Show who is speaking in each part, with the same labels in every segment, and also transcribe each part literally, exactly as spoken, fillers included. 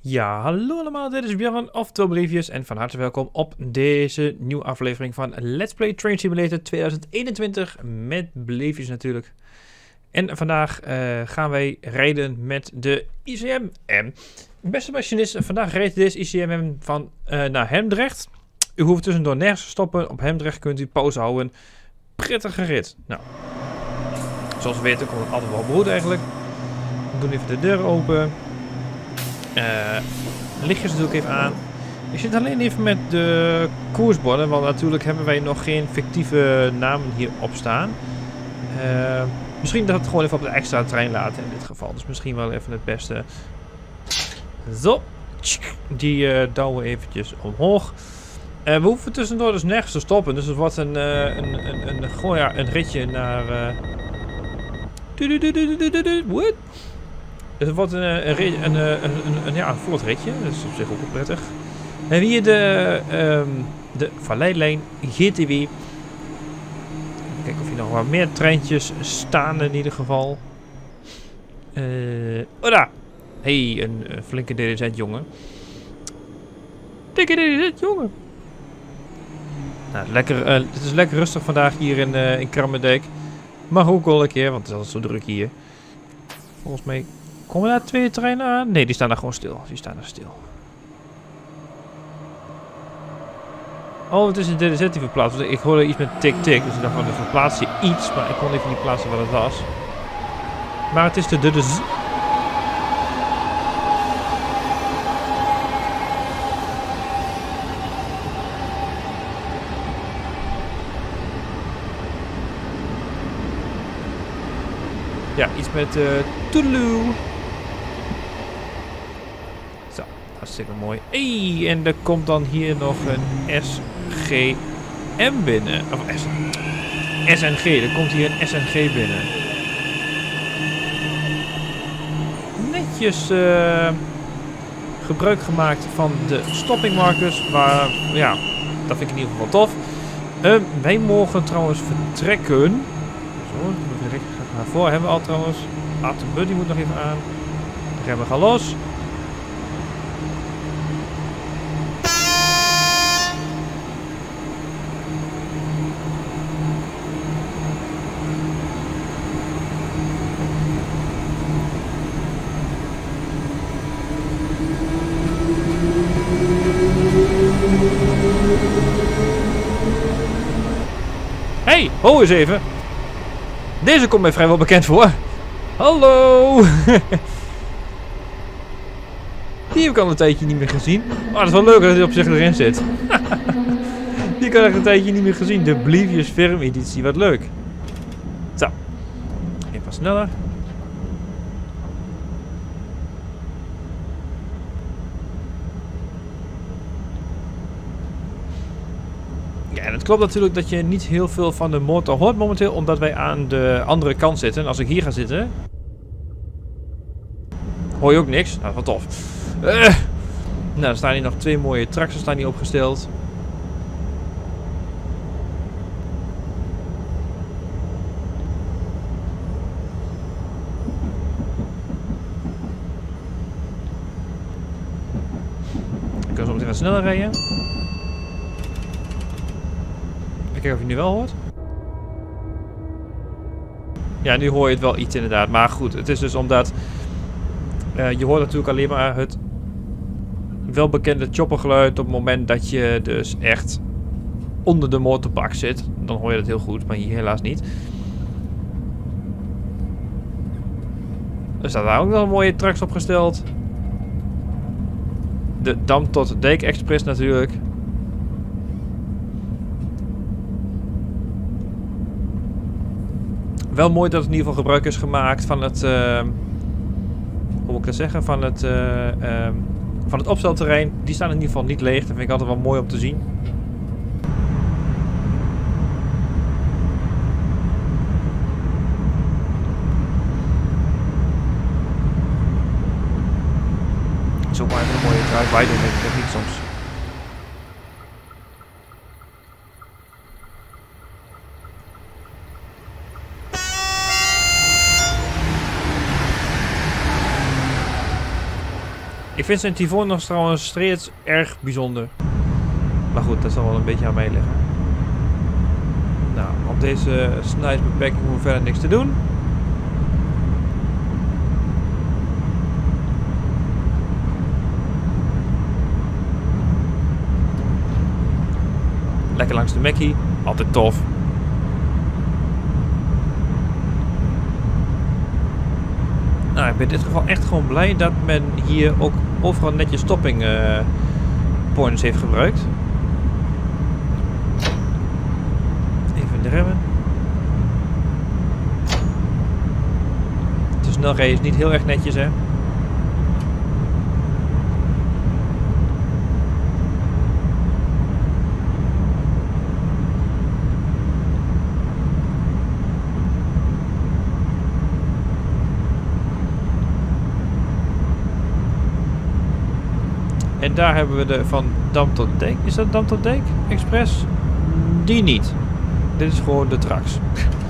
Speaker 1: Ja, hallo allemaal, dit is Björn of Oblivious en van harte welkom op deze nieuwe aflevering van Let's Play Train Simulator tweeduizend eenentwintig met Oblivious natuurlijk. En vandaag uh, gaan wij rijden met de I C M M. Beste machinist, vandaag rijdt deze I C M M van uh, naar Hemdrecht. U hoeft tussendoor nergens te stoppen. Op Hemdrecht kunt u pauze houden. Prettige rit. Nou, zoals we weten komt het altijd wel behoed eigenlijk. We doen even de deur open. Uh, lichtjes natuurlijk even aan. Ik zit alleen even met de koersborden, want natuurlijk hebben wij nog geen fictieve namen hier op staan. Uh, misschien dat we het gewoon even op de extra trein laten in dit geval. Dus misschien wel even het beste. Zo. Die uh, douwen we eventjes omhoog. Uh, we hoeven tussendoor dus nergens te stoppen. Dus het wordt een, uh, een, een, een, een, gewoon, ja, een ritje naar... Uh... What? Dus het wordt een, een, een, een, een, een, ja, een vlot ritje. Dat is op zich ook wel prettig. We hebben hier de, um, de Valleilijn G T W. Even kijken of hier nog wat meer treintjes staan in ieder geval. Uh, oh daar! Hey, een, een flinke D D Z jongen. Dikke D D Z jongen. Nou, lekker, uh, het is lekker rustig vandaag hier in, uh, in Krammerdijk. Mag ook wel een keer, want het is altijd zo druk hier. Volgens mij... Komen daar twee treinen aan? Nee, die staan daar gewoon stil. Die staan daar stil. Oh, het is een D D Z die verplaatst. Ik hoorde iets met tik-tik. Dus ik dacht van, de verplaatst je iets. Maar ik kon even niet plaatsen wat het was. Maar het is de D D Z. Ja, iets met uh, Toedeloe. Zo, hartstikke mooi. Hey, en er komt dan hier nog een S G M binnen. Of S N G, er komt hier een S N G binnen. Netjes uh, gebruik gemaakt van de stopping markers. Maar ja, dat vind ik in ieder geval tof. Uh, wij mogen trouwens vertrekken. Zo, even daarvoor hebben we al trouwens. Atom Buddy moet nog even aan. De remmen gaan los. Hey, ho eens even. Deze komt mij vrijwel bekend voor. Hallo! Die heb ik al een tijdje niet meer gezien. Oh, dat is wel leuk dat hij op zich erin zit. Die heb ik al echt een tijdje niet meer gezien. De Oblivious Firm editie, wat leuk. Zo. Even sneller. Ja, en het klopt natuurlijk dat je niet heel veel van de motor hoort momenteel, omdat wij aan de andere kant zitten. Als ik hier ga zitten, hoor je ook niks. Nou, wat tof. Uh, nou, er staan hier nog twee mooie tractors staan hier opgesteld. Ik kan zo meteen wat sneller rijden. Kijken of je nu wel hoort. Ja, nu hoor je het wel iets inderdaad. Maar goed, het is dus omdat... Uh, je hoort natuurlijk alleen maar het welbekende choppergeluid op het moment dat je dus echt onder de motorbak zit. Dan hoor je dat heel goed, maar hier helaas niet. Er staat daar ook nog een mooie trucks opgesteld. De Dam tot Dijk Express natuurlijk. Wel mooi dat het in ieder geval gebruik is gemaakt van het, uh, hoe moet ik dat zeggen, van het, uh, uh, van het opstelterrein. Die staan in ieder geval niet leeg. Dat vind ik altijd wel mooi om te zien. Zo maar even een mooie drive-by doen, denk ik dat niet soms. vind zijn Tivonos trouwens steeds erg bijzonder. Maar goed, dat zal wel een beetje aan mij liggen. Nou, op deze snelheidsbeperking hoeven we verder niks te doen. Lekker langs de Mackie, altijd tof. Nou, ik ben in dit geval echt gewoon blij dat men hier ook overal netjes stopping uh, points heeft gebruikt. Even de remmen. Te snel rijden is niet heel erg netjes, hè. En daar hebben we de van Dam tot Dijk. Is dat Dam tot Dijk Express? Die niet. Dit is gewoon de Trax.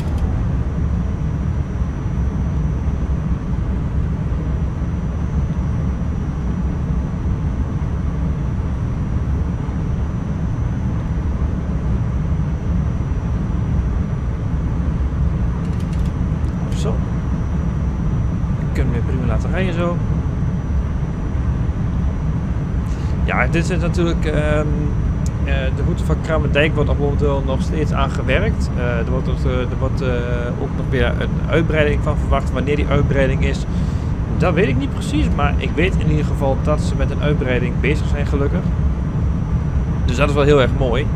Speaker 1: Zo. We kunnen weer prima laten rijden zo. Ja, dit is natuurlijk, um, uh, de route van Kramendijk wordt op momenteel nog steeds aangewerkt. Uh, er wordt, ook, uh, er wordt uh, ook nog weer een uitbreiding van verwacht. Wanneer die uitbreiding is, dat weet ik niet precies. Maar ik weet in ieder geval dat ze met een uitbreiding bezig zijn, gelukkig. Dus dat is wel heel erg mooi.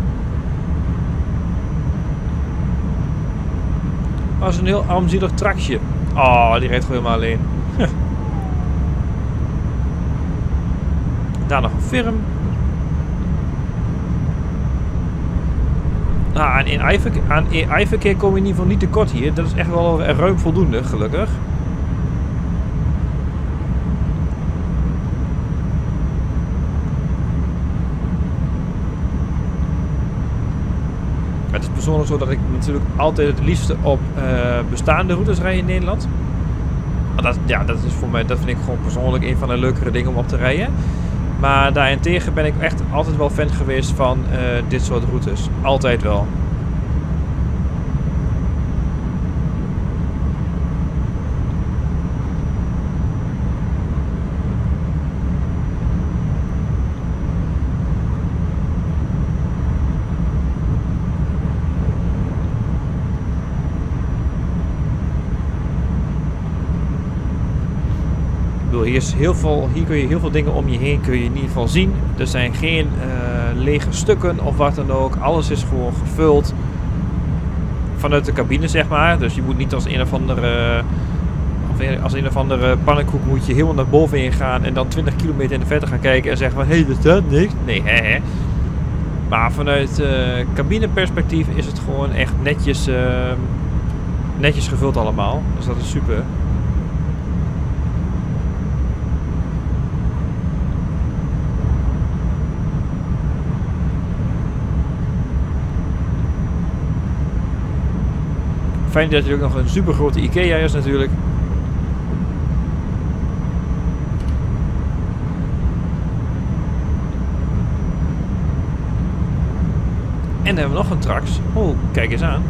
Speaker 1: Maar het is een heel armzielig traksje. Oh, die rijdt gewoon helemaal alleen. Daar nog een firm. Nou, aan A I-verkeer kom je in ieder geval niet tekort hier. Dat is echt wel ruim voldoende, gelukkig. Het is persoonlijk zo dat ik natuurlijk altijd het liefste op uh, bestaande routes rij in Nederland. Dat, ja, dat is voor mij, dat vind ik gewoon persoonlijk een van de leukere dingen om op te rijden. Maar daarentegen ben ik echt altijd wel fan geweest van uh, dit soort routes. Altijd wel. Hier, is heel veel, hier kun je heel veel dingen om je heen kun je in ieder geval zien. Er zijn geen uh, lege stukken of wat dan ook. Alles is gewoon gevuld vanuit de cabine, zeg maar. Dus je moet niet als een of andere, of als een of andere pannenkoek moet je helemaal naar bovenin gaan en dan twintig kilometer in de verte gaan kijken en zeggen van hé, hey, er staat niks. Nee, hè, hè. Maar vanuit uh, cabineperspectief is het gewoon echt netjes, uh, netjes gevuld allemaal. Dus dat is super. Fijn dat er ook nog een super grote IKEA is natuurlijk. En dan hebben we nog een Trax. Oh, kijk eens aan.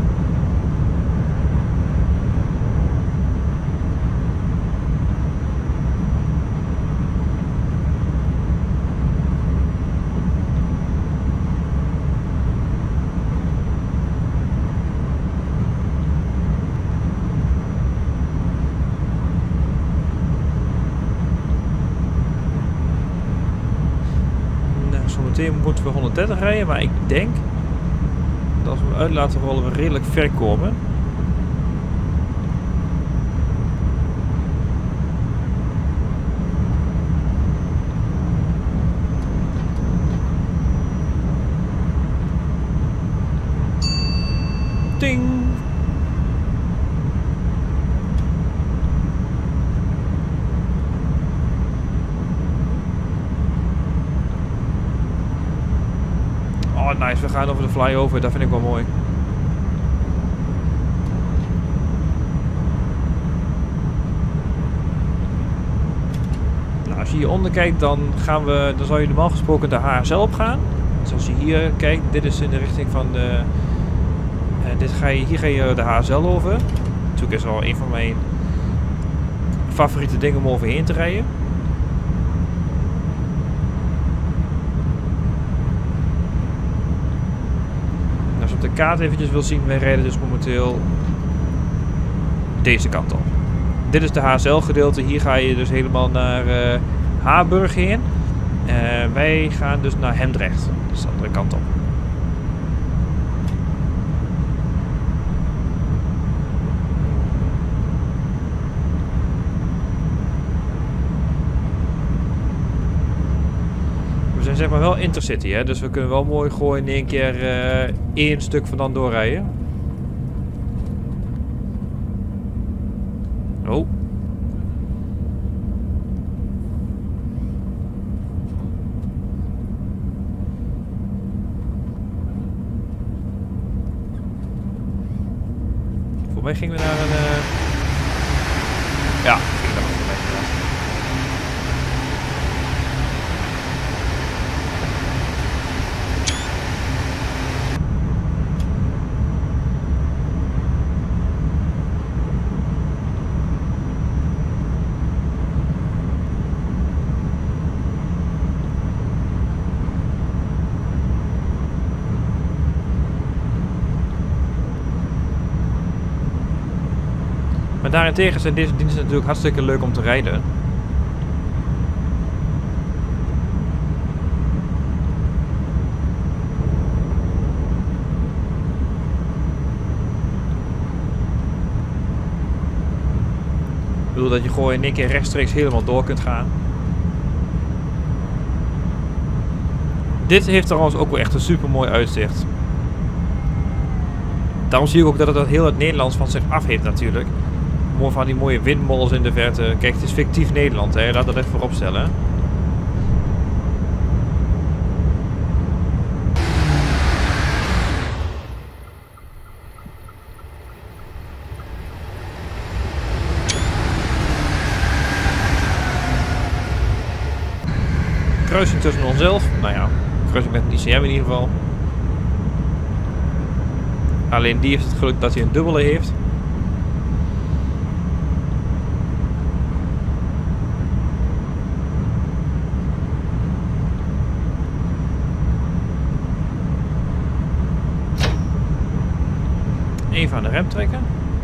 Speaker 1: Moeten we honderddertig rijden, maar ik denk dat als we hem uit laten rollen we redelijk ver komen. Ding! Oh, nice. We gaan over de flyover. Dat vind ik wel mooi. Nou, als je hieronder kijkt, dan, gaan we, dan zal je normaal gesproken de H S L op gaan. Dus als je hier kijkt, dit is in de richting van de... Uh, dit ga je, hier ga je de H S L over. Natuurlijk is wel een van mijn favoriete dingen om overheen te rijden. Als je op de kaart eventjes wil zien, wij rijden dus momenteel deze kant op. Dit is de H S L gedeelte. Hier ga je dus helemaal naar uh, Haarburg heen. Uh, wij gaan dus naar Hemdrecht. Dus de andere kant op. We zijn zeg maar wel intercity, hè? Dus we kunnen wel mooi gooien in één keer uh, één stuk vandaan doorrijden. Oh. Voor mij gingen we naar een... Uh... Ja, ging daar voor mij. Maar daarentegen zijn deze diensten natuurlijk hartstikke leuk om te rijden. Ik bedoel dat je gewoon in één keer rechtstreeks helemaal door kunt gaan. Dit heeft trouwens ook wel echt een super mooi uitzicht. Daarom zie ik ook dat het heel het Nederlands van zich af heeft natuurlijk. Mooi van die mooie windmolens in de verte. Kijk, het is fictief Nederland, hè. Laat dat even voorop stellen. Kruising tussen onszelf. Nou ja, kruising met een I C M in ieder geval. Alleen die heeft het geluk dat hij een dubbele heeft. Even aan de rem trekken.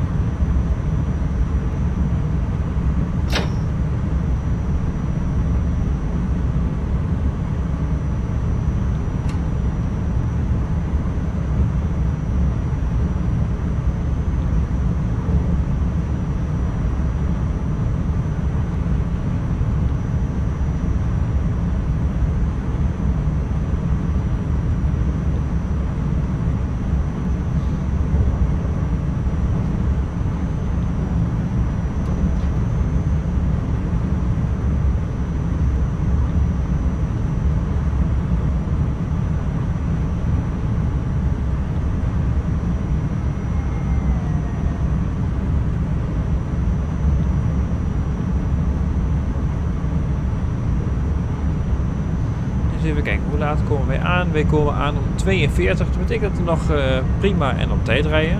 Speaker 1: Even kijken, hoe laat komen wij aan? Wij komen aan om tweeënveertig. Dat betekent dat we nog uh, prima en op tijd rijden.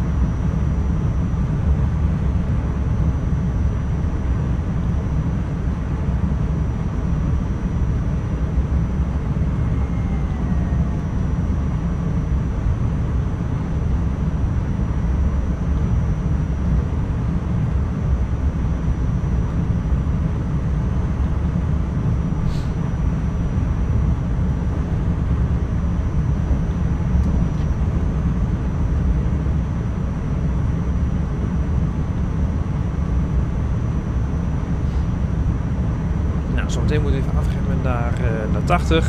Speaker 1: Zometeen moet ik even afremmen naar, uh, naar tachtig.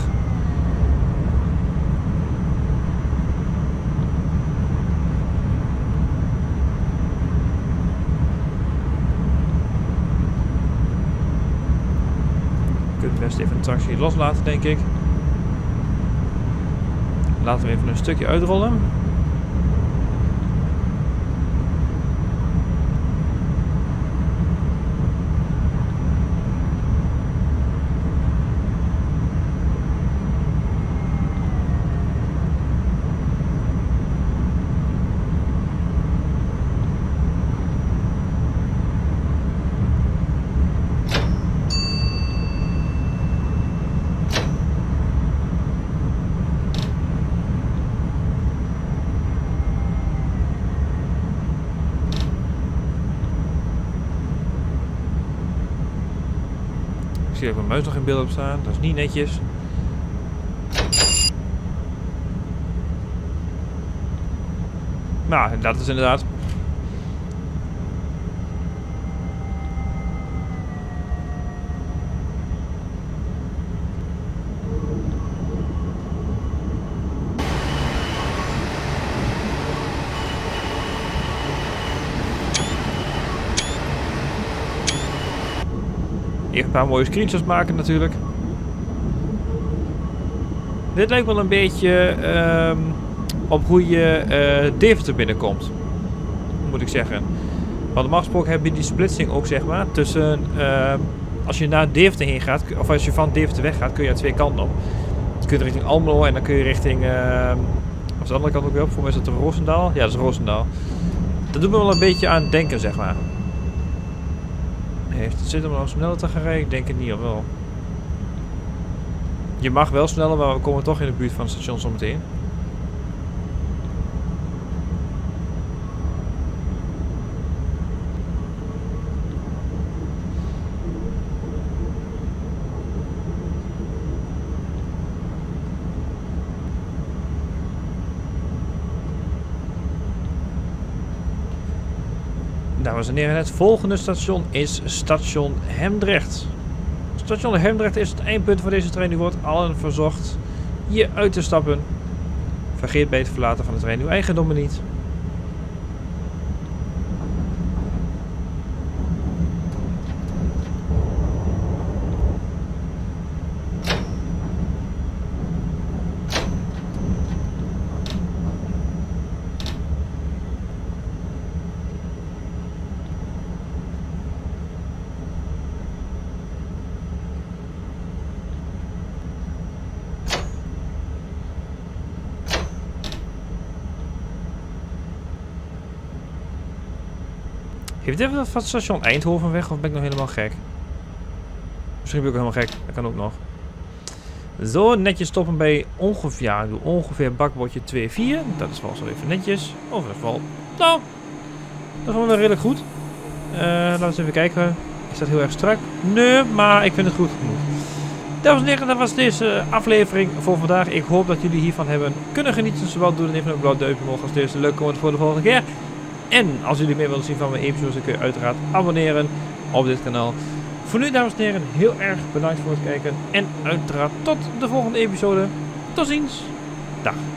Speaker 1: Je kunt best even een tractie loslaten, denk ik. Laten we even een stukje uitrollen. zie ik mijn muis nog in beeld op staan. Dat is niet netjes. Nou, dat is inderdaad. Even een paar mooie screenshots maken natuurlijk. Dit lijkt wel een beetje um, op hoe je uh, Deventer binnenkomt. Moet ik zeggen. Want normaal gesproken heb je die splitsing ook, zeg maar. Tussen, uh, als je naar Deventer heen gaat, of als je van Deventer weggaat, kun je aan twee kanten op. Je kunt richting Almelo en dan kun je richting, uh, of de andere kant ook weer op. Voor mij is dat Roosendaal. Ja, dat is Roosendaal. Dat doet me wel een beetje aan denken, zeg maar. Heeft het zin om nog sneller te gaan rijden? Ik denk het niet, of wel. Je mag wel sneller, maar we komen toch in de buurt van het station zometeen. Dames en heren, het volgende station is station Hemdrecht. Station Hemdrecht is het eindpunt voor deze trein. U wordt allen verzocht hier uit te stappen. Vergeet bij het verlaten van de trein uw eigendommen niet. Heeft dit van het station Eindhoven weg of ben ik nog helemaal gek? Misschien ben ik ook helemaal gek. Dat kan ook nog. Zo, netjes stoppen bij ongeveer, ja, ongeveer bakbordje twee vier. Dat is wel zo even netjes. Of in ieder geval, nou, dat is gewoon wel redelijk goed. Uh, laten we eens even kijken. Is dat heel erg strak? Nee, maar ik vind het goed genoeg. Dames en heren, dat was deze aflevering voor vandaag. Ik hoop dat jullie hiervan hebben kunnen genieten. Zowel doe dan even een blauw duimpje omhoog als deze leuk comment voor de volgende keer. En als jullie meer willen zien van mijn episodes, dan kun je uiteraard abonneren op dit kanaal. Voor nu, dames en heren, heel erg bedankt voor het kijken. En uiteraard tot de volgende episode. Tot ziens. Dag.